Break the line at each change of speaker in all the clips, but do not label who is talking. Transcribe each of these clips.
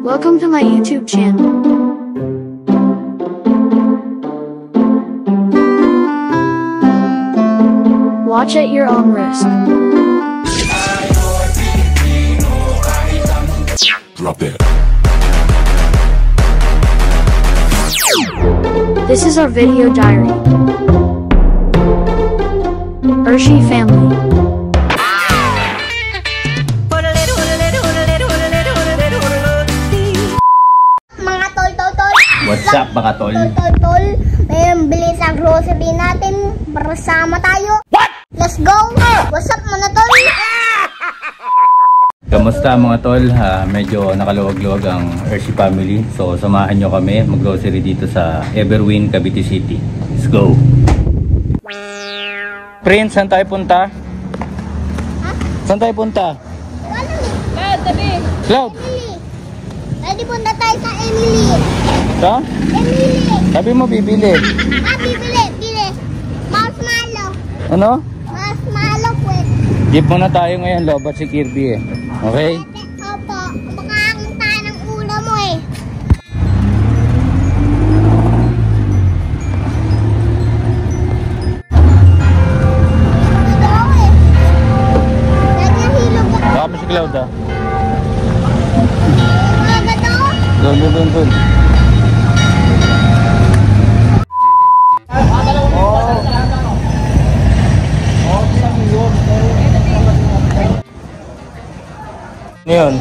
Welcome to my YouTube channel. Watch at your own risk.
Drop it.
This is our video diary. Urshi family.
Mga tol.
What's up mga tol?
Tol. Ngayon bilis ang grocery natin. Bersama tayo. What? Let's go. What's up mga tol?
Kamusta mga tol? Medyo nakaluwag-luwag ang Urshi family. So samahan nyo kami mag-grocery dito sa Everwin, Cavite City. Let's go! Prince, saan tayo punta? Saan tayo punta?
Tabi.
Cloud!
Emily. Ready punta tayo sa Emily.
Sa?
Emily.
Sabi mo bibili.
Bili. Marshmallow.
Ano?
Marshmallow quick.
Jeep muna tayo ngayon, lobat si Kirby eh. Okay?
Opo. Makakain tayo ng ulam mo eh. Ito ako eh. Lagyan hilog ako.
Baka mo si Cloud ah.
Mga gato.
Doon. Ano yun?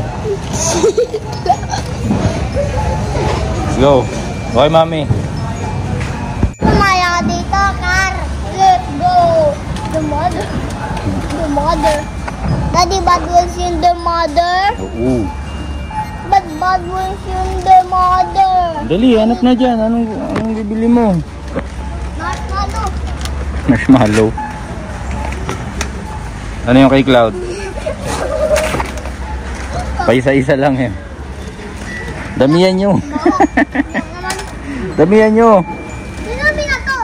Let's go. Okay, mami.
Kumaya ka dito, car. Let's go. The mother. Daddy, bad ones yung the mother.
Oo.
Bad ones yung the mother.
Dali, hanap na dyan. Anong bibili mo?
Marshmallow.
Marshmallow. Ano yung kay Cloud? Paisa-isa lang eh. Damihan nyo. Damihan nyo.
Sinabi na to.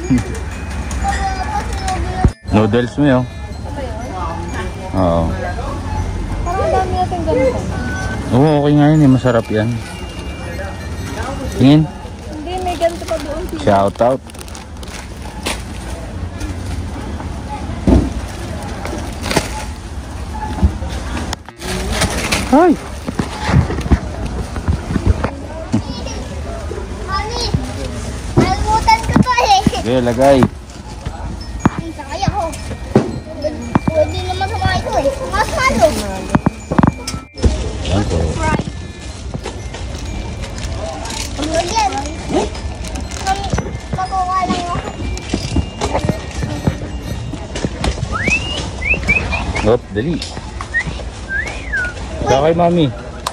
Noodles mo yun. Oo.
Parang dami natin ganito.
Oo, okay nga yun eh. Masarap yan. Tingin.
Hindi, may ganito pa doon.
Shout out. Hi.
Mami, nalimutan ko to eh.
Okay, lagay.
Ang sakaya ko. Pwede naman sa mga ito eh. Marshmallow.
Yan po.
Again. Makuha lang ako.
Hop, dali. Ito kay mami.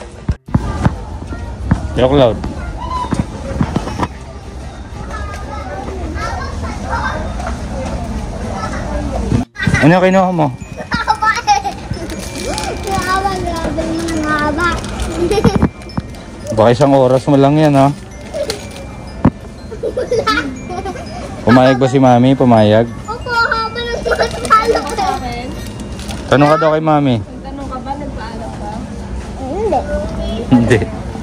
Ito Cloud. Ano kinuha mo?
Haba eh. Haba, grabe naman haba.
Baka isang oras mo lang yan ha. Pumayag ba si mami? Pumayag?
Opo, haba ng marshmallow ko.
Tanong ka daw kay mami.
Tanong ka ba? Nagpaalam ka? Hindi.
Hindi.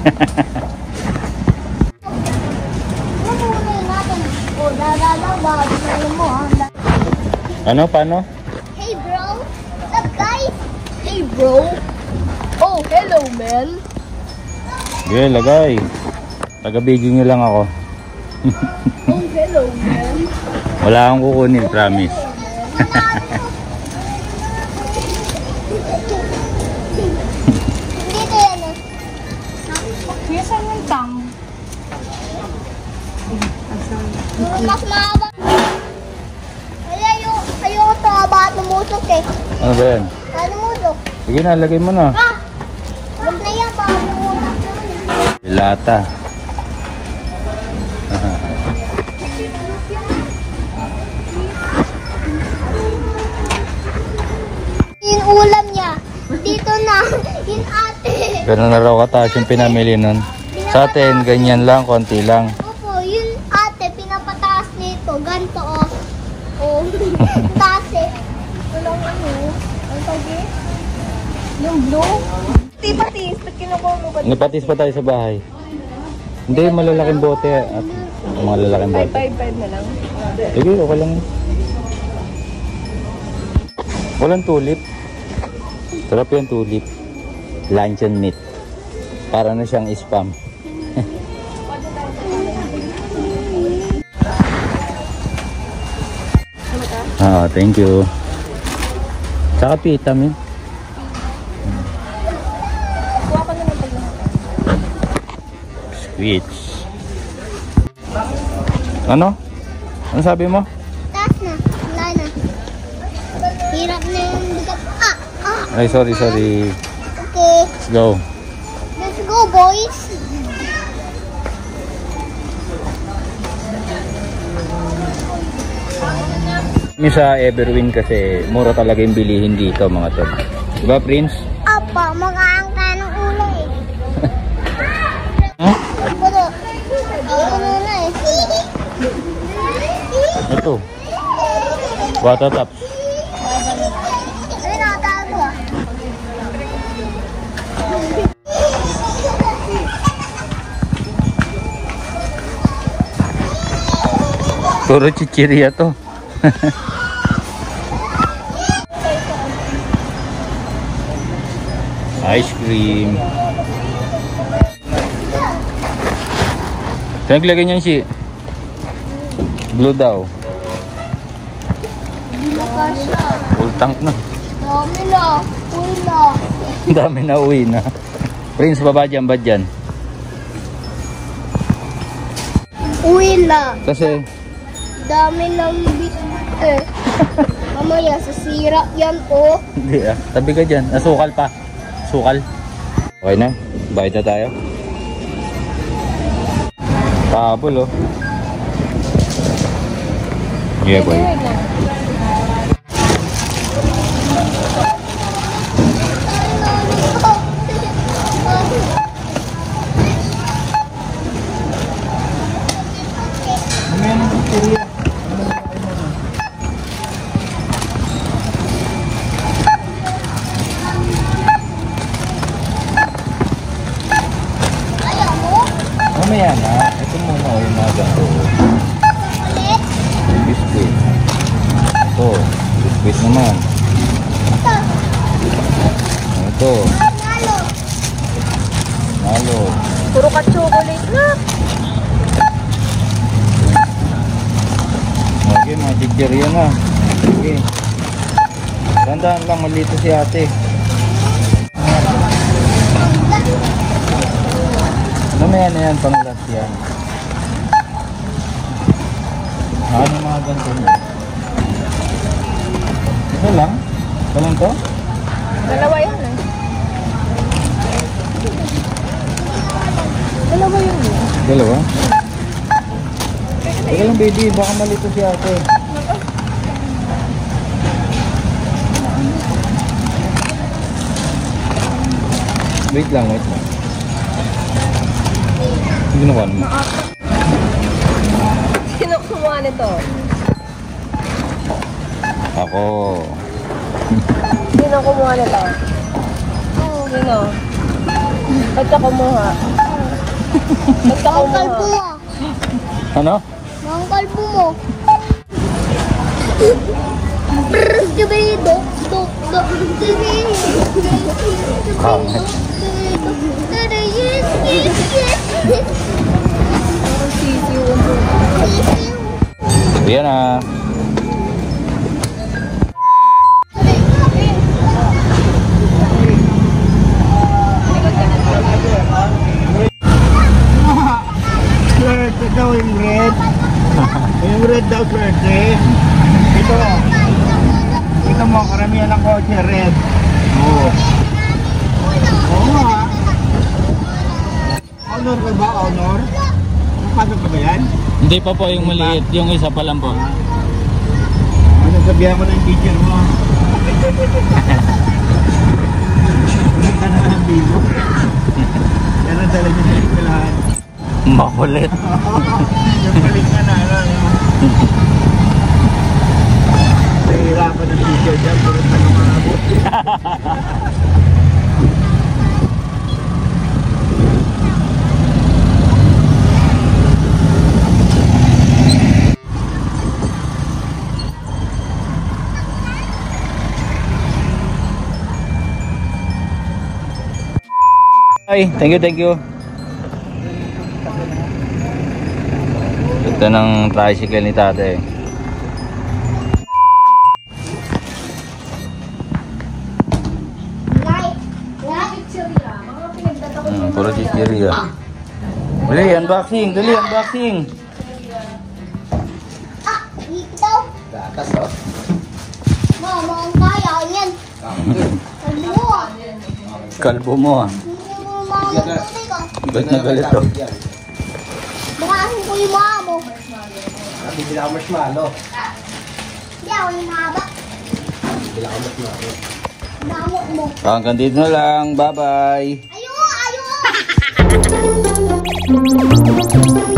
Ano muna yun natin? O, dadalaw ba? Alam mo ha?
Ano? Paano?
Hey bro, what's up guys? Hey bro. Oh, hello man.
Okay, lagay. Taga-video nyo lang ako.
Oh, hello man.
Wala akong kukunin, promise.
Dito yan ah.
Saan yung tang?
Mas mahaba. Ayoko ito haba at lumusok eh.
Ano ba yan?
Lumusok.
Sige na, lagay mo na.
Ah! Huwag na yan, baka lumusok naman.
Lata.
Yung ulam niya. Dito na. Yung ate.
Ganun na raw kataas yung pinamili nun. Sa atin, ganyan lang, konti lang.
Opo, yung ate pinapataas nito. Ganito oh. Oh. Taas eh. Walang ano. Ang tagi? Yung blue? Pati, ba't kinukuha mo ba
Napatis pa tayo sa bahay. Hindi, malalaking bote at mga lalaking bote.
5 na lang.
Sige, okay lang. Walang tulip. Sarap yung tulip. Luncheon meat. Para na siyang spam. Thank you. Tsaka pita, min. Sweets. Ano? Ano sabi mo?
Taas na. Wala na. Hirap na yung bigat.
Ay, sorry.
Okay.
Let's go.
Let's go, boys.
Kami sa Everwin kasi mura talaga yung bilihin dito mga tol. Diba, Prince?
Apa, makaangka ng ulo eh.
Huh?
Ano? Ano na eh.
Ito. Bata tops.
Ay, nakatago ah.
Puro chichirya to. Ice cream. Saan naglagay niyan si Blue daw. Full tank na.
Dami na. Uy na.
Dami na uwi na. Prince, baba dyan, ba dyan?
Uy na.
Kasi
Dami ng biscuit. Mamaya, sasira yan oh.
hindi tabi ka dyan. Nasukal pa. Sukal. Okay na. Bayad na tayo. Pahabol oh. Yeah, boy. Mamaya na. Ito muna o yung mga ganito. Biscuit. Ito. Biscuit naman. Ito. Nalo.
Puro ka chocolate na.
Okay, mga chichirya na. Okay. Tandaan lang, malito si ate. Mamaya na yan, pang last yan. Ano mga ganito mo? Ito lang? Ito lang to?
Dalawa yun eh. Dalawa yun eh.
Dalawa? Ito lang baby, baka malito si ate. Wait lang. Hindi na mo.
Sino kumuha nito?
Ako.
Sino kumuha nito? Sino? Ba't ka kumuha? Ba't ka
Ang kalbo
kumuha?
mo.
Ano?
Ang kalbo mo. Dibido.
Pangit. Ayan na.
Flirte daw yung red. Yung red daw flirte. Ito. Ito mo, karamihan ng kotse red. Oo. Oo nga. Honor ka ba? Honor? Nakapasok ka ba yan?
Hindi pa po yung maliit. Yung isa pa lang po.
Ano sabihan ko ng teacher mo? Punta na ng bibo. Yan ang dala niya sa eskwelahan.
Makulit.
Yung balik ka na, ano? Nahihirapan ng teacher dyan. Puro tanong mga abot.
Ay, thank you, thank you. Ito ng tricycle ni tatay. Puro chichirya. Dali, unboxing, dali, unboxing.
Ah, ito.
Gatas, oh.
Mama, ang kaya yan. Kalbo.
Kalbo mo ah. Ba't na galit to?
Bakasin ko yung mama mo.
Sabi nila ako marshmallow.
Hindi ako yung mahaba.
Nila ako marshmallow.
Damok mo.
Hanggang dito na lang. Bye-bye.
Ayun! Ayun!